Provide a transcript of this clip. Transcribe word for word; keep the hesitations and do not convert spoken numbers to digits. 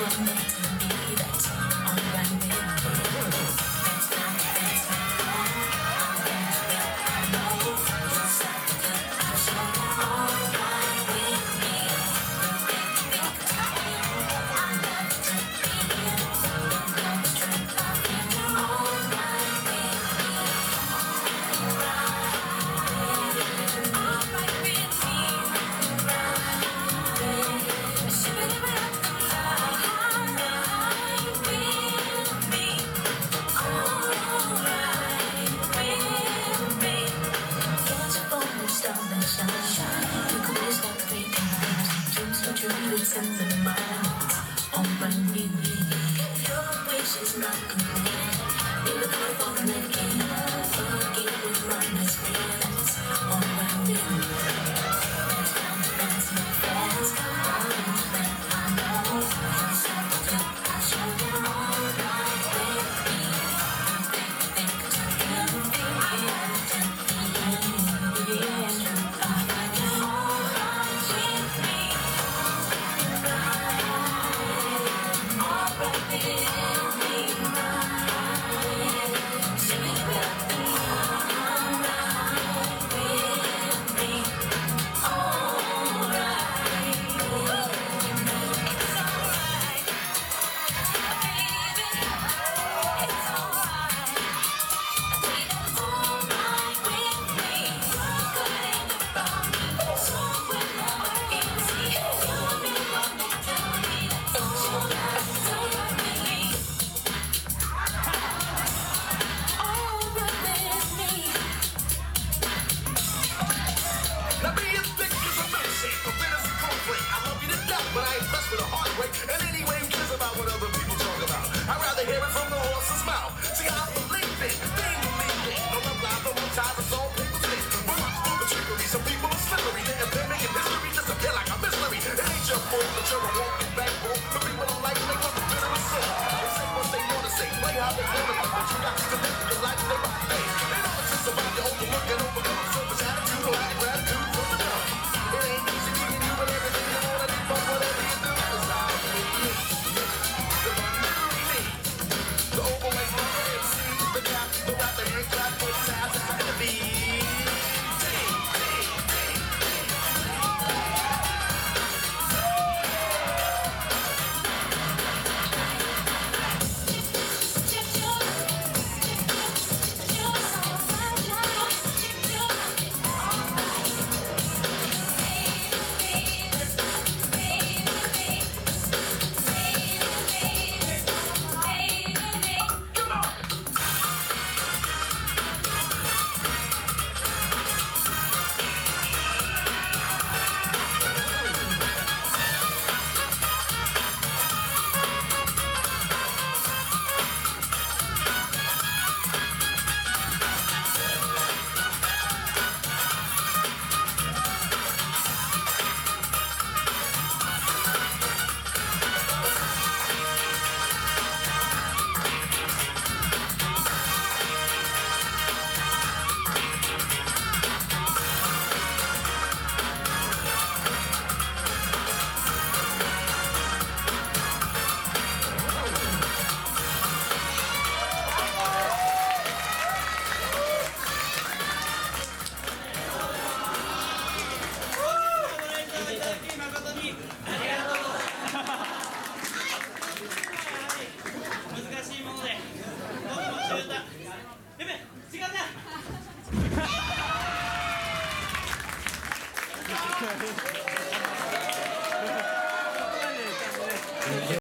It's in the mind, on my knees. Your wish is not complete. Need a call for the king. Forgive with my best friends. On my knees. It's time to dance my fast. All that I know. Just have to I show you all right with me. Think, think, think, think, think, think, think, think, but I ain't pressed with a heart rate. And anyway, who cares about what other people talk about? I'd rather hear it from the horse's mouth. See, I believe it, they believe it. No love lies, no more ties, it's all people's face. But I'm full of trickery, some people are slippery. They're they're making history disappear like a mystery. It ain't your fault that you're a walking backbone. The people don't like me, want the bitter and soul. They say what they want to say, play how they want to play. But you got to live your life day by day. They know it's just about you overlook and overcome. So much attitude, or gratitude from the dumb. It ain't easy being you, but everything you want to be, but whatever you do is all me. The one you me. The overweight mother M C, the guy, the rap, the hand clap, both sides, it's trying to be.